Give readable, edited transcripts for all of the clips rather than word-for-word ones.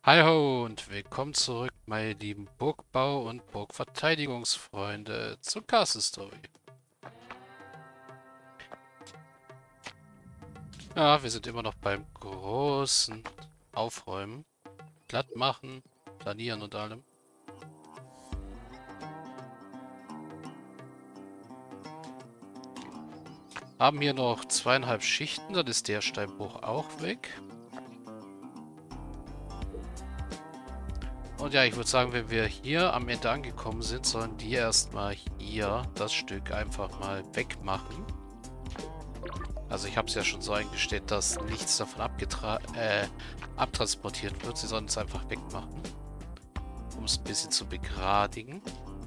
Hi ho und willkommen zurück, meine lieben Burgbau- und Burgverteidigungsfreunde zu Castle Story. Ja, wir sind immer noch beim großen Aufräumen, glatt machen, planieren und allem. Haben hier noch 2,5 Schichten, dann ist der Steinbruch auch weg. Und ja, ich würde sagen, wenn wir hier am Ende angekommen sind, sollen die erstmal hier das Stück einfach mal wegmachen. Also ich habe es ja schon so eingestellt, dass nichts davon abtransportiert wird. Sie sollen es einfach wegmachen, um es ein bisschen zu begradigen.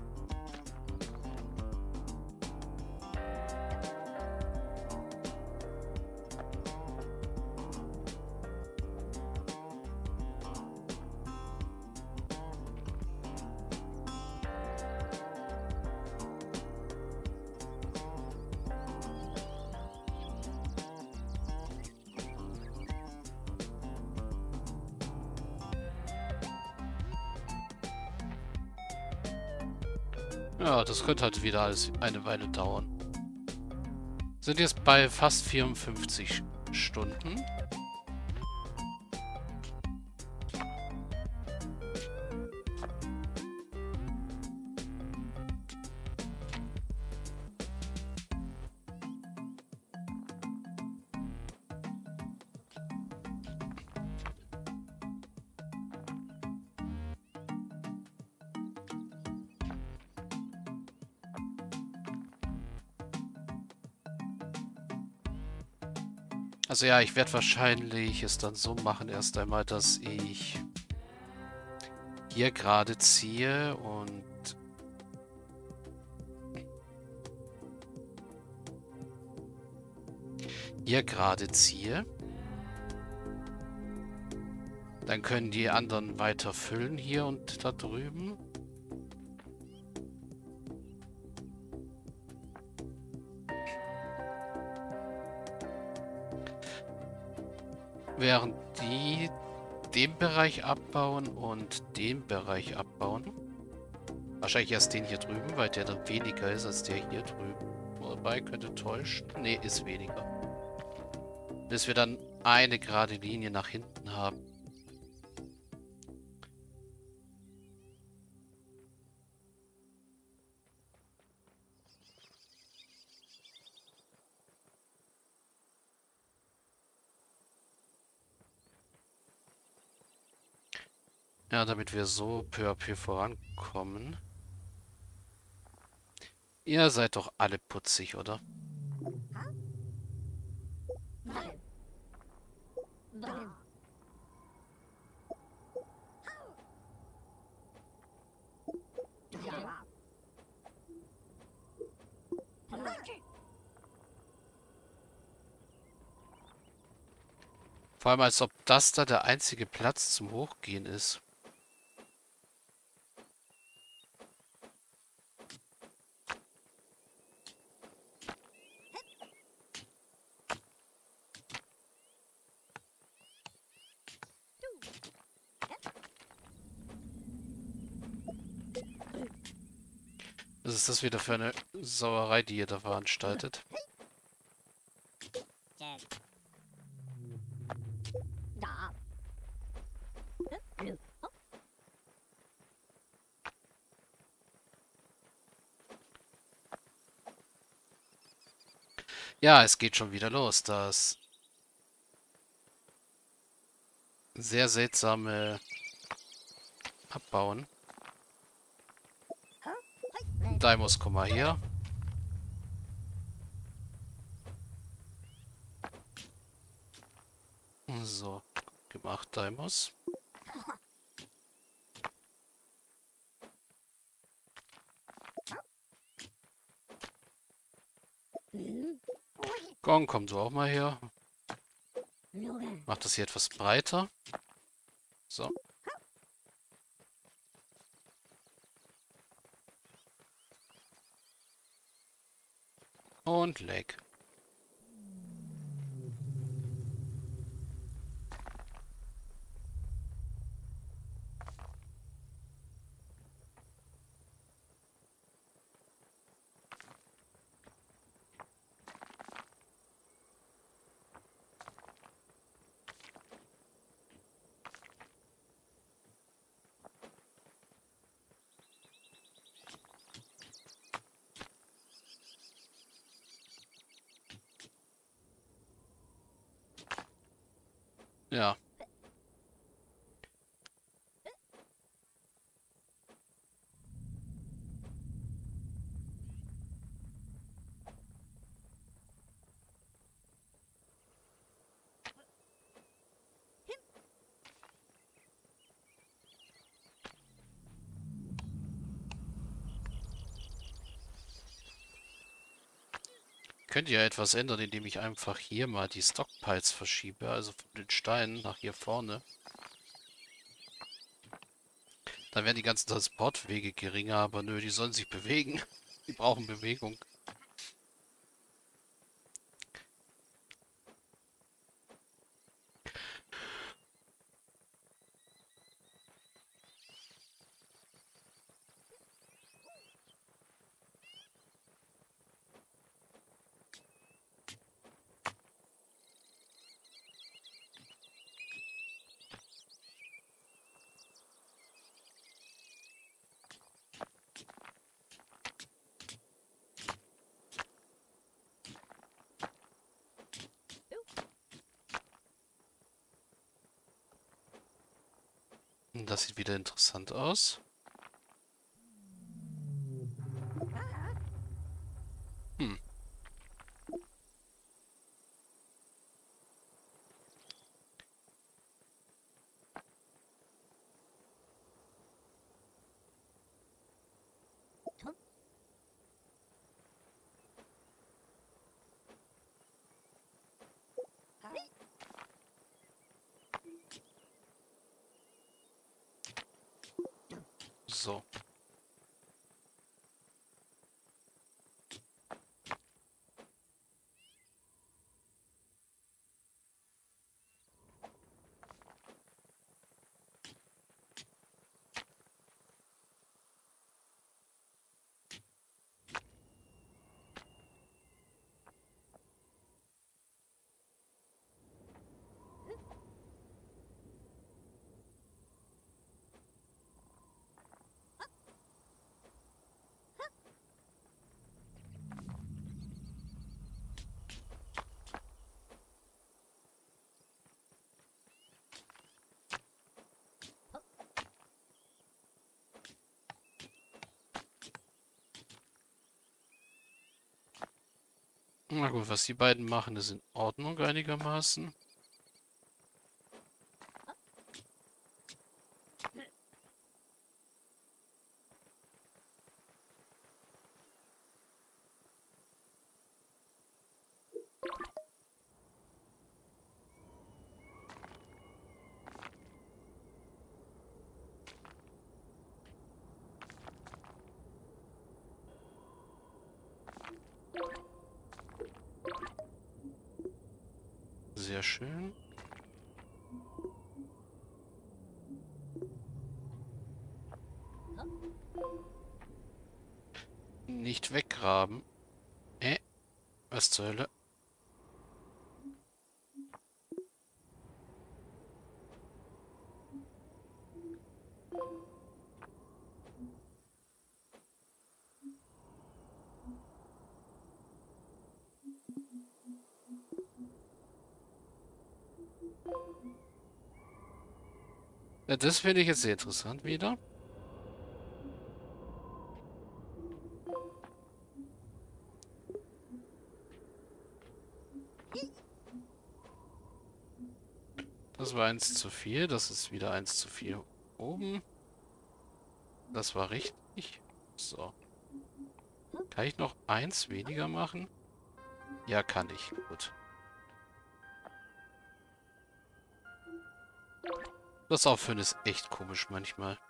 Ja, das könnte halt wieder alles eine Weile dauern. Sind jetzt bei fast 54 Stunden. Also ja, ich werde wahrscheinlich es dann so machen erst einmal, dass ich hier gerade ziehe und hier gerade ziehe. Dann können die anderen weiter füllen hier und da drüben. Während die den Bereich abbauen und den Bereich abbauen. Wahrscheinlich erst den hier drüben, weil der dann weniger ist als der hier drüben. Wobei, könnte täuschen. Nee, ist weniger. Bis wir dann eine gerade Linie nach hinten haben. Ja, damit wir so peu à peu vorankommen. Ihr seid doch alle putzig, oder? Vor allem, als ob das da der einzige Platz zum Hochgehen ist. Was ist das wieder für eine Sauerei, die ihr da veranstaltet? Ja, es geht schon wieder los. Das sehr seltsame Abbauen. Daimos, komm mal her. So, gemacht, Daimos. Gong, komm du auch mal her. Mach das hier etwas breiter. So. Und leg. Ja. Könnte ja etwas ändern, indem ich einfach hier mal die Stockpiles verschiebe, also von den Steinen nach hier vorne. Dann werden die ganzen Transportwege geringer, aber nö, die sollen sich bewegen. Die brauchen Bewegung. Das sieht wieder interessant aus. Hm. So. Na gut, was die beiden machen, ist in Ordnung einigermaßen. Sehr schön. Nicht weggraben. Was zur Hölle? Ja, das finde ich jetzt sehr interessant wieder. Das war eins zu viel. Das ist wieder eins zu viel oben. Das war richtig. So. Kann ich noch eins weniger machen? Ja, kann ich. Gut. Das Aufhören ist echt komisch manchmal.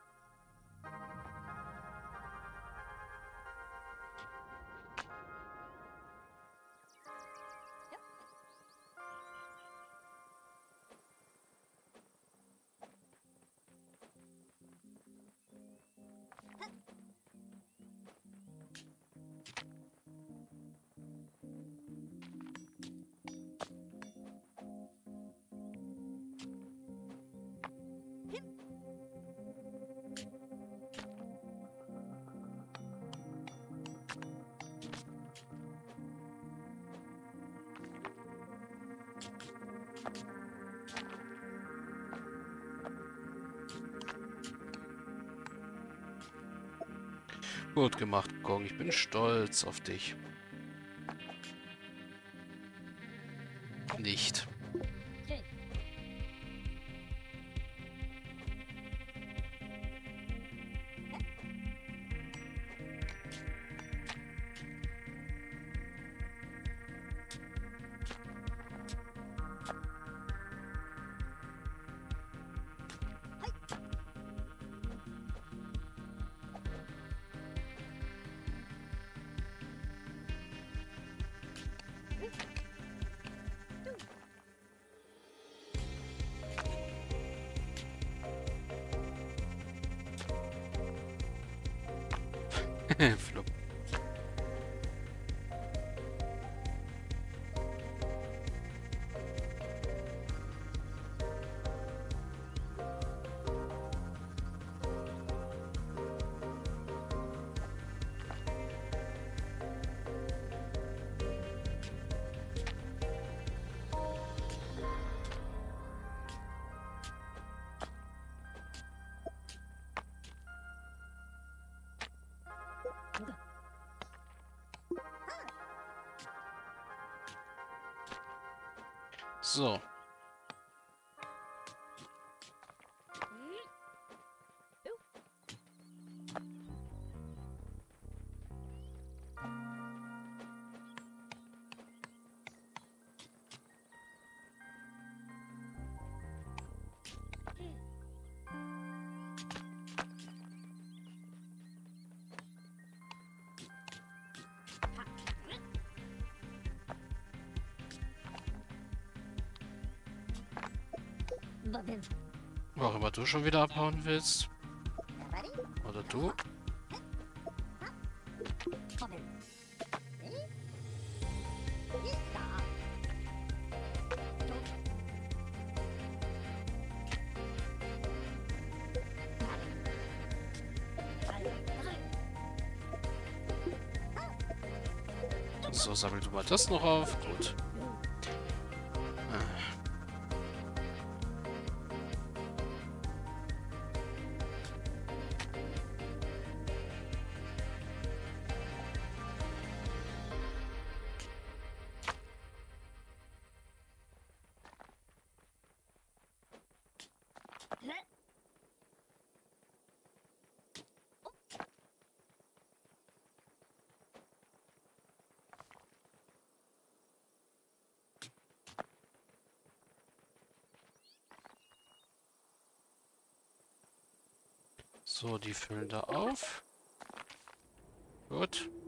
Gut gemacht, Gong. Ich bin stolz auf dich. Nicht. Flop. So. Wo auch immer du schon wieder abhauen willst. Oder du. So, sammel du mal das noch auf. Gut. So, die füllen da auf. Gut.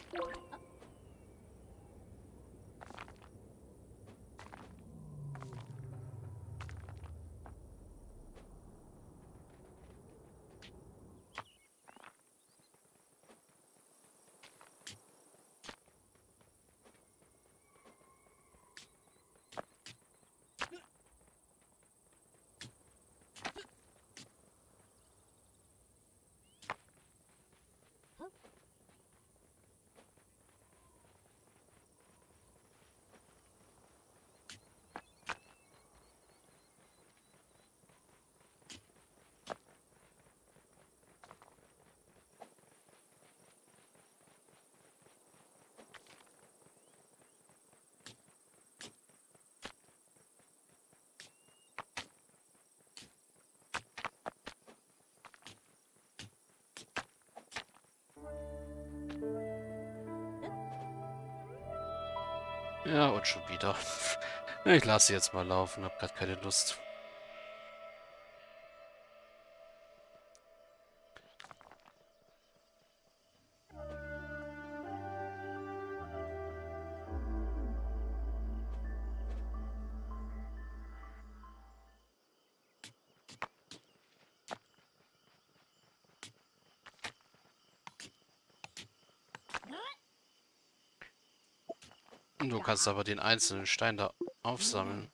Ja, und schon wieder. Ich lasse sie jetzt mal laufen, hab grad keine Lust. Du kannst aber den einzelnen Stein da aufsammeln.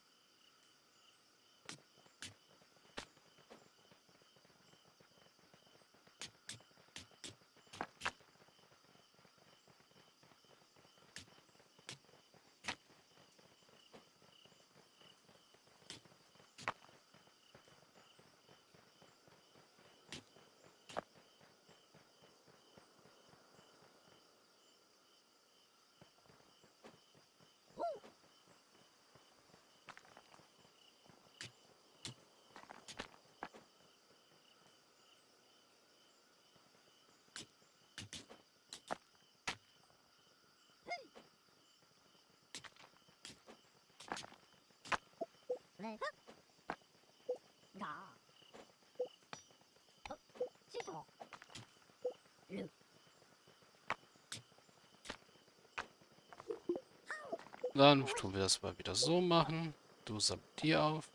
Dann tun wir das mal wieder so machen. Du sammst die auf.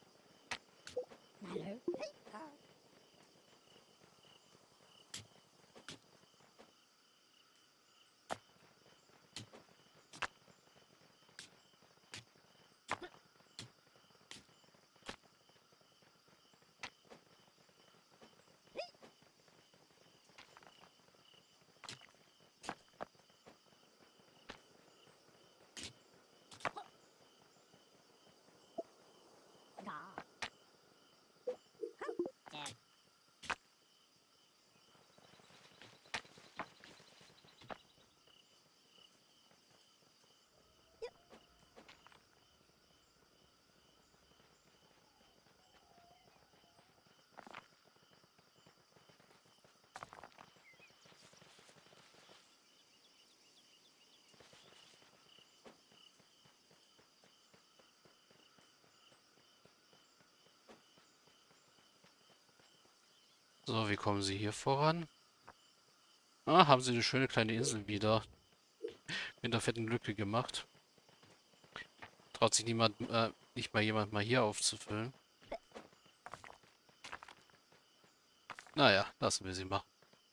So, wie kommen Sie hier voran? Ah, haben Sie eine schöne kleine Insel wieder mit einer fetten Lücke gemacht. Traut sich niemand, nicht mal jemand mal hier aufzufüllen. Naja, lassen wir sie machen.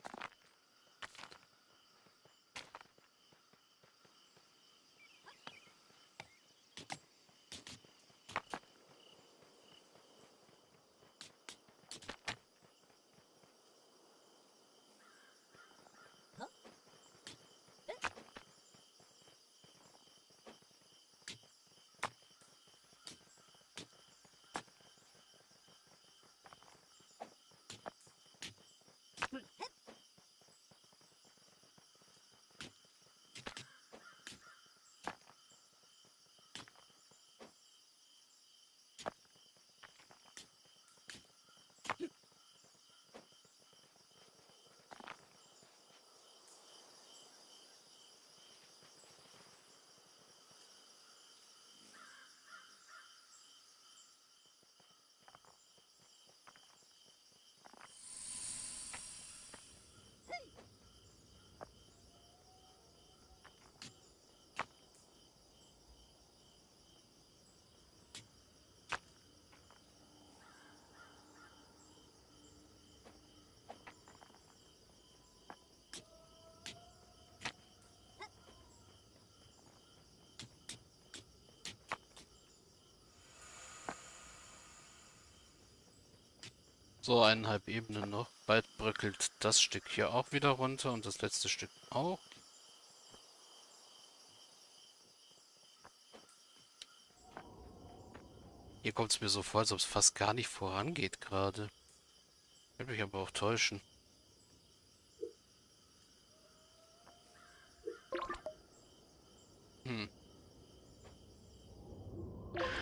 So, 1,5 Ebenen noch. Bald bröckelt das Stück hier auch wieder runter und das letzte Stück auch. Hier kommt es mir so vor, als ob es fast gar nicht vorangeht gerade. Könnte mich aber auch täuschen. Hm.